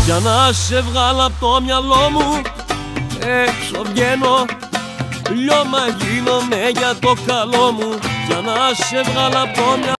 Για να σε βγάλω απ' το μυαλό μου, έξω βγαίνω, λιώμα γίνομαι για το καλό μου. Για να σε βγάλω απ' το μυαλό